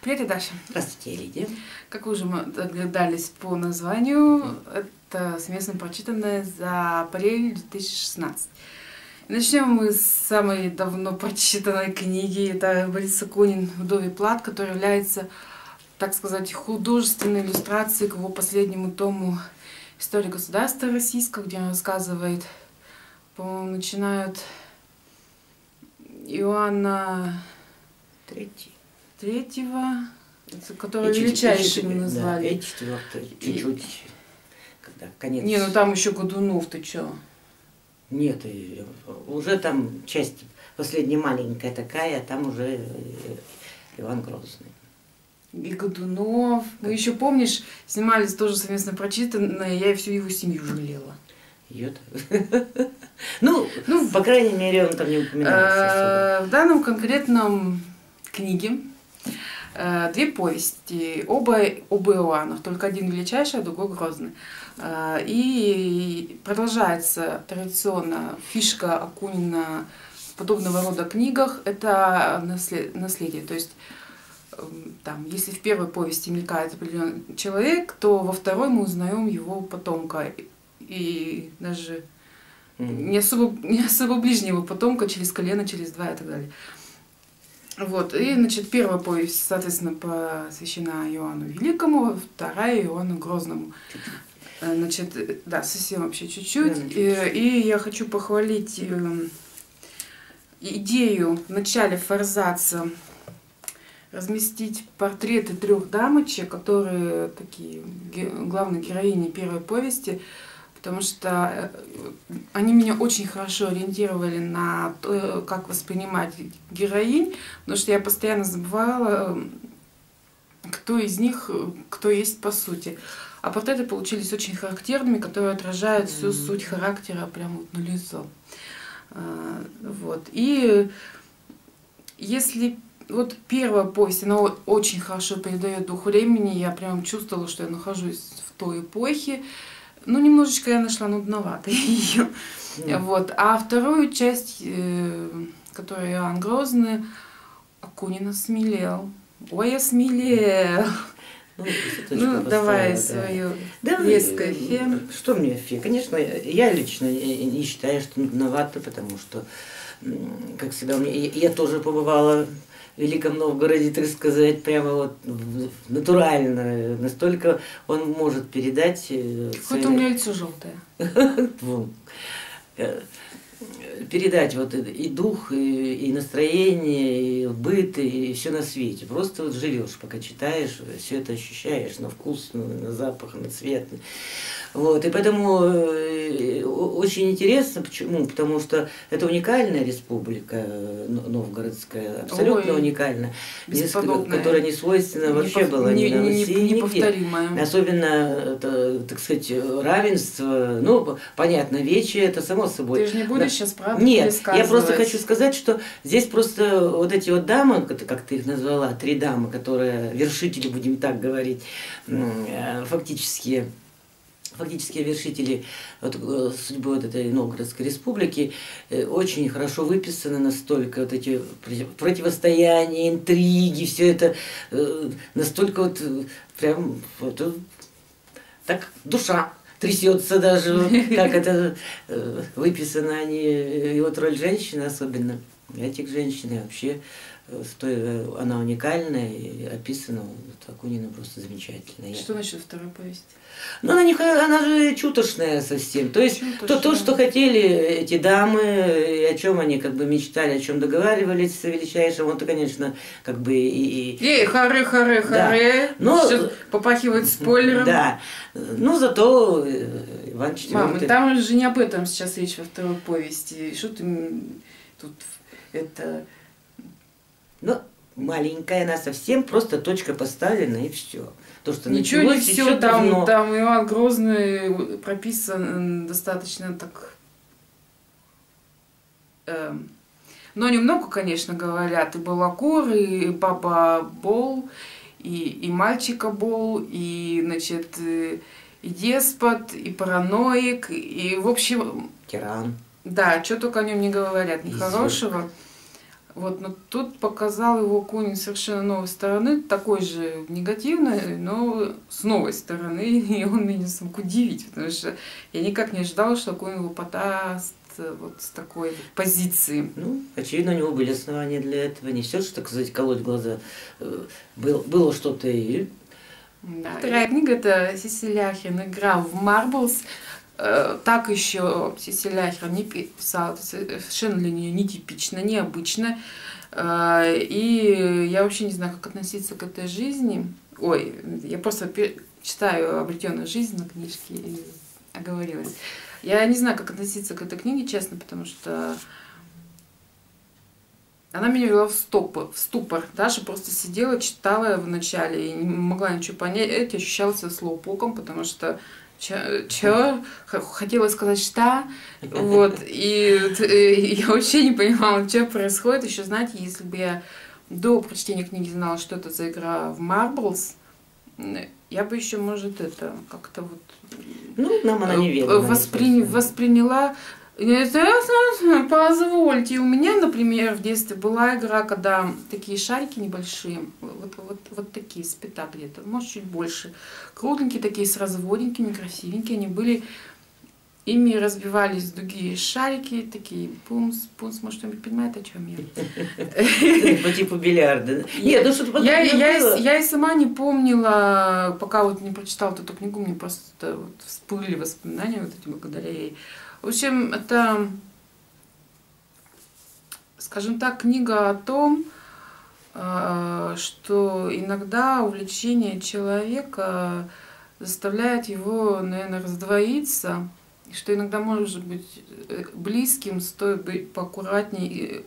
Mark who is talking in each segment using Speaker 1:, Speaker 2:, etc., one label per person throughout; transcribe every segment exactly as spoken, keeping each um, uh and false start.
Speaker 1: Привет, Даша.
Speaker 2: Здравствуйте, Лидия.
Speaker 1: Как вы уже догадались по названию, это совместно прочитанное за апрель две тысячи шестнадцатый. Начнем мы с самой давно прочитанной книги. Это Борис Акунин «Вдовий плат», который является, так сказать, художественной иллюстрацией к его последнему тому «Истории государства российского», где он рассказывает, по-моему, начинают Иоанна
Speaker 2: Третий.
Speaker 1: Третьего, который величайшим назвали.
Speaker 2: Да, и четвертый, чуть-чуть, когда конец.
Speaker 1: Не, ну там еще Годунов, ты чё?
Speaker 2: Нет, уже там часть последняя маленькая такая, а там уже Иван Грозный.
Speaker 1: И Годунов. Мы еще, помнишь, снимались тоже совместно прочитанное, я всю его семью жалела.
Speaker 2: Ее-то? Ну, ну, по крайней мере, он там не упоминается.
Speaker 1: В данном конкретном книге две повести, оба об Иоаннах, только один величайший, а другой Грозный. И продолжается традиционно фишка Акунина в подобного рода книгах, это наследие. То есть, там, если в первой повести мелькает определенный человек, то во второй мы узнаем его потомка. И даже не особо, не особо ближнего потомка, через колено, через два и так далее. Вот, и, значит, первая повесть, соответственно, посвящена Иоанну Великому, вторая Иоанну Грозному. Значит, да, совсем вообще чуть-чуть. И, и я хочу похвалить идею в начале форзаца разместить портреты трех дамочек, которые такие главные героини первой повести, потому что они меня очень хорошо ориентировали на то, как воспринимать героинь, потому что я постоянно забывала, кто из них, кто есть по сути. А портреты получились очень характерными, которые отражают всю mm-hmm. суть характера прямо вот на лицо. Вот. И если вот первая повесть, она очень хорошо передает дух времени, я прям чувствовала, что я нахожусь в той эпохе. Ну, немножечко я нашла нудновато ее. Mm. Вот. А вторую часть, которая Иоанн Грозный, Акунин осмелел. Ой, осмелел. Ну, ну давай да. свою да, резкое фе.
Speaker 2: Что мне фе? Конечно, я лично не считаю, что нудновато, потому что, как всегда, я тоже побывала в Великом Новгороде, так сказать, прямо вот натурально. Настолько он может передать...
Speaker 1: Хоть у меня лицо желтое.
Speaker 2: Передать вот и дух, и, и настроение, и быт, и все на свете. Просто вот живешь, пока читаешь, все это ощущаешь на вкус, на запах, на цвет. Вот, и поэтому очень интересно, почему? Потому что это уникальная республика новгородская, абсолютно Ой, уникальная, которая не свойственна вообще не, была ни на Руси,
Speaker 1: неповторимая.
Speaker 2: Особенно, это, так сказать, равенство, ну, понятно, вече, это само собой.
Speaker 1: Ты же не будешь сейчас правду
Speaker 2: Нет, я просто хочу сказать, что здесь просто вот эти вот дамы, как ты их назвала, три дамы, которые, вершители, будем так говорить, фактически... Фактически вершители вот, судьбы вот этой Новгородской республики э, очень хорошо выписаны настолько, вот эти противостояния, интриги, все это э, настолько вот прям вот, так душа трясется даже, как это э, выписано они, и вот роль женщины особенно, этих женщин и вообще что она уникальная и описана вот, Акунина просто замечательно.
Speaker 1: Что насчет второй повести?
Speaker 2: Ну, она, не, она же чутошная совсем. То есть то, то, что хотели эти дамы, и о чем они как бы мечтали, о чем договаривались с величайшим, он-то, конечно, как бы и...
Speaker 1: Ей, харе, харе, харе. Но попахивает спойлером.
Speaker 2: Да. Но зато Иван четвёртый...
Speaker 1: Мама, там же не об этом сейчас речь во второй повести. Что ты тут это...
Speaker 2: Ну, маленькая она совсем, просто точка поставлена и все. То, что
Speaker 1: ничего не все, там, там Иоанн Грозный прописан достаточно так... Э, но немного, конечно, говорят. И Балакур, и Баба Бол, и, и Мальчика Бол, и, значит, и деспот, и параноик, и, в общем...
Speaker 2: Тиран.
Speaker 1: Да, что только о нем не говорят, нехорошего. Вот, но тут показал его Акунин совершенно новой стороны, такой же негативной, но с новой стороны, и он меня смог удивить, потому что я никак не ожидала, что Акунин его подаст вот с такой позиции.
Speaker 2: Ну, очевидно, у него были основания для этого, не все, что, так сказать, колоть глаза. Было, было что-то и...
Speaker 1: Да. Вторая книга — это Сесиль Ахерн «Игра в Марблс». Так еще Сесиль Ахерн не писала, это совершенно для нее нетипично, необычно. И я вообще не знаю, как относиться к этой жизни. Ой, я просто читаю «Обретенную жизнь» на книжке и оговорилась. Я не знаю, как относиться к этой книге, честно, потому что она меня вела в ступор, в ступор. Даша просто сидела, читала в начале и не могла ничего понять, ощущала себя слоупоком, потому что Чё? Хотела сказать, что? Вот. И, и я вообще не понимала, что происходит. Еще, знаете, если бы я до прочтения книги знала, что это за игра в Marbles, я бы еще, может, это как-то вот...
Speaker 2: Ну, нам она не верила.
Speaker 1: Воспри... Восприняла... Позвольте, у меня, например, в детстве была игра, когда такие шарики небольшие, вот, вот, вот такие, с пята где-то, может, чуть больше, кругленькие такие, с разводенькими, красивенькие, они были, ими разбивались другие шарики, такие, пумс, пумс, может, кто-нибудь понимает, о чем я?
Speaker 2: По типу бильярда. Нет, ну что-то
Speaker 1: я, я, я и сама не помнила, пока вот не прочитала эту книгу, мне просто вот всплыли воспоминания вот эти благодаря ей. В общем, это, скажем так, книга о том, что иногда увлечение человека заставляет его, наверное, раздвоиться, и что иногда, может быть, близким стоит быть поаккуратнее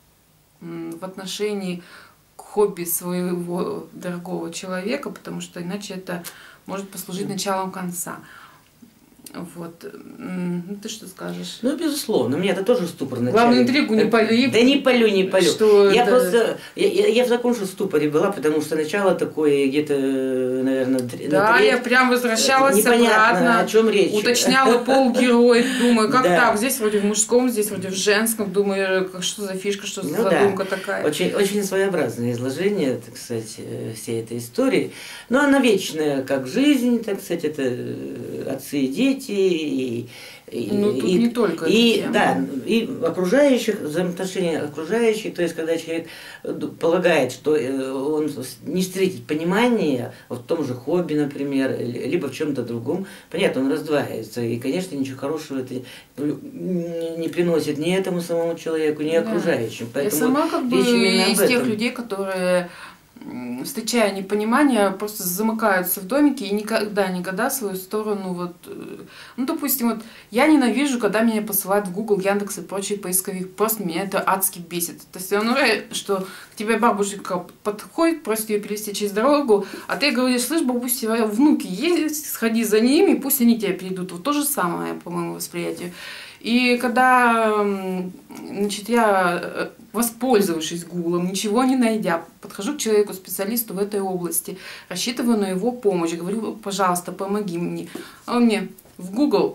Speaker 1: в отношении к хобби своего дорогого человека, потому что иначе это может послужить началом конца. Вот. Ну, ты что скажешь?
Speaker 2: Ну, безусловно, у меня это тоже ступор начали.
Speaker 1: Главную интригу не пали.
Speaker 2: Да не палю, не палю.
Speaker 1: Что
Speaker 2: я
Speaker 1: это...
Speaker 2: просто, я, я, я в таком же ступоре была, потому что начало такое где-то, наверное,
Speaker 1: да,
Speaker 2: на
Speaker 1: я прям возвращалась
Speaker 2: непонятно,
Speaker 1: обратно.
Speaker 2: О чем речь.
Speaker 1: Уточняла полгероя, думаю, как
Speaker 2: да.
Speaker 1: так? Здесь вроде в мужском, здесь вроде в женском. Думаю, что за фишка, что за
Speaker 2: ну,
Speaker 1: задумка
Speaker 2: да.
Speaker 1: такая.
Speaker 2: Очень, очень своеобразное изложение, так сказать, всей этой истории. Но она вечная, как жизнь, так сказать, это отцы и дети, и И,
Speaker 1: ну, тут
Speaker 2: и,
Speaker 1: не только
Speaker 2: и, да, и окружающих, взаимоотношения окружающих, то есть когда человек полагает, что он не встретит понимания в том же хобби, например, либо в чем-то другом, понятно, он раздваивается, и, конечно, ничего хорошего это не приносит ни этому самому человеку, ни
Speaker 1: да.
Speaker 2: окружающим.
Speaker 1: Поэтому я сама как бы из тех людей, которые, встречая непонимание, просто замыкаются в домике и никогда, никогда свою сторону вот, ну, допустим, вот я ненавижу, когда меня посылают в Google, Яндекс и прочие поисковик, просто меня это адски бесит. То есть, ну, что к тебе бабушка подходит, просит ее перевести через дорогу, а ты говоришь, слышь, бабуся, внуки есть, сходи за ними, пусть они тебя перейдут. Вот то же самое, по моему восприятию. И когда, значит, я, воспользовавшись Гуглом, ничего не найдя, подхожу к человеку, специалисту в этой области, рассчитываю на его помощь, говорю, пожалуйста, помоги мне. А он мне в Google.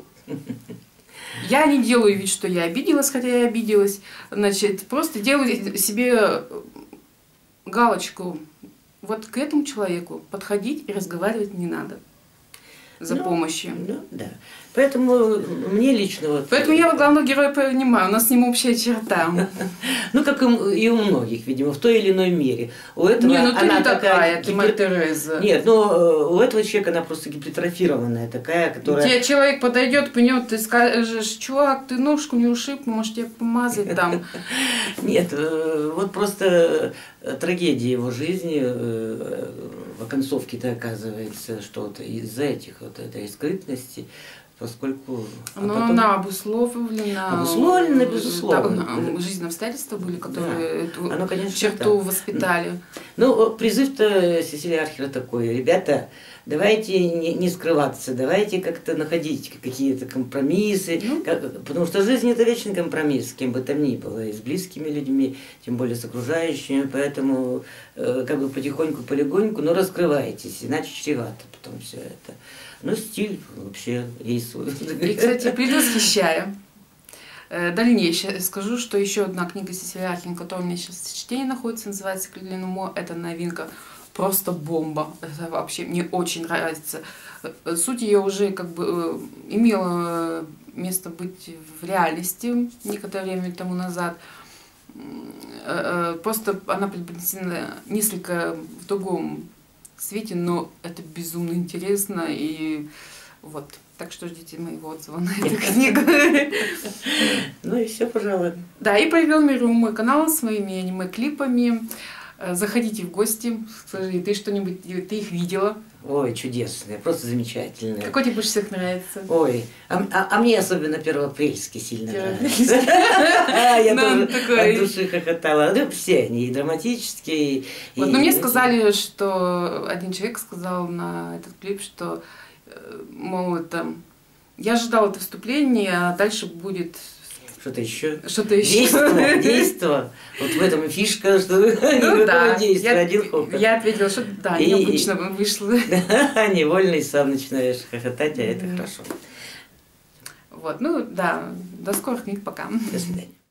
Speaker 1: Я не делаю вид, что я обиделась, хотя я обиделась. Значит, просто делаю себе галочку. Вот к этому человеку подходить и разговаривать не надо за
Speaker 2: ну,
Speaker 1: помощью.
Speaker 2: Ну, да. Поэтому мне лично... Вот,
Speaker 1: Поэтому я вот главного героя понимаю, у нас с ним общая черта.
Speaker 2: Ну, как и у многих, видимо, в той или иной мере. У этого
Speaker 1: не, ну ты
Speaker 2: она
Speaker 1: не такая, ты
Speaker 2: гипер...
Speaker 1: Тереза.
Speaker 2: Нет, но у этого человека она просто гипертрофированная такая, которая...
Speaker 1: Тебе человек подойдет, пнет, ты скажешь, чувак, ты ножку не ушиб, может тебе помазать там.
Speaker 2: Нет, вот просто трагедия его жизни в оконцовке-то оказывается что-то из-за этих, вот этой скрытности, поскольку...
Speaker 1: А но потом... она обусловлена...
Speaker 2: Обусловлена, безусловно.
Speaker 1: Да, жизненные обстоятельства были, которые да. эту
Speaker 2: Оно, конечно,
Speaker 1: черту
Speaker 2: так.
Speaker 1: воспитали.
Speaker 2: Ну, призыв-то Сесиль Ахерн такой, ребята, давайте не, не скрываться, давайте как-то находить какие-то компромиссы, ну, как, потому что жизнь это вечный компромисс, с кем бы там ни было, и с близкими людьми, тем более с окружающими, поэтому э, как бы потихоньку, полегоньку, но раскрывайтесь, иначе чревато потом все это. Ну, стиль вообще есть свой.
Speaker 1: И, кстати, предвосхищая Дальнейшее скажу, что еще одна книга Сесилии Ахен, которая у меня сейчас в чтении находится, называется «Клюлин Мо». Это новинка. Просто бомба. Это вообще мне очень нравится. Суть ее уже как бы имела место быть в реальности некоторое время тому назад. Просто она преподнесена несколько в другом свете, но это безумно интересно. И вот. Так что ждите моего отзыва на эту книгу.
Speaker 2: Ну и все, пожалуй.
Speaker 1: Да, и провел Миру мой канал с моими аниме-клипами. Заходите в гости. Скажи, ты что-нибудь, ты их видела?
Speaker 2: Ой, чудесные, просто замечательные.
Speaker 1: Какой тебе больше всех нравится?
Speaker 2: Ой, а, а, а мне особенно первоапрельский сильно нравится. Я тоже от души хохотала. Все они и драматические.
Speaker 1: Вот, но мне сказали, что один человек сказал на этот клип, что, мол, это я ожидала это вступление, а дальше будет
Speaker 2: что-то еще.
Speaker 1: Что-то еще.
Speaker 2: Действо, действо. Вот в этом и фишка, что
Speaker 1: ну, да.
Speaker 2: действия,
Speaker 1: я,
Speaker 2: один хохот.
Speaker 1: Я ответила, что да, и... необычно вышло.
Speaker 2: Невольно и сам начинаешь хохотать, а это хорошо.
Speaker 1: Вот, ну да, до скорых книг, пока.
Speaker 2: До свидания.